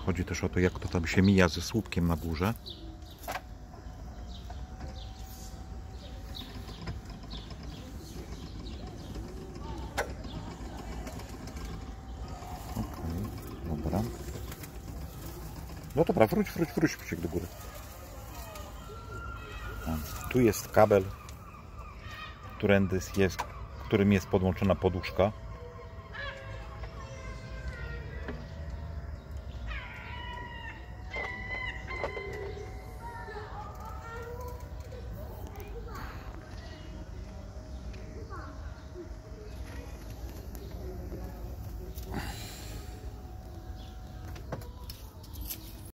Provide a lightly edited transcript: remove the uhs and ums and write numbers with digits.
Chodzi też o to, jak to tam się mija ze słupkiem na górze. Dobra. No dobra, wróć Psiek do góry. Tu jest kabel, którym jest podłączona poduszka.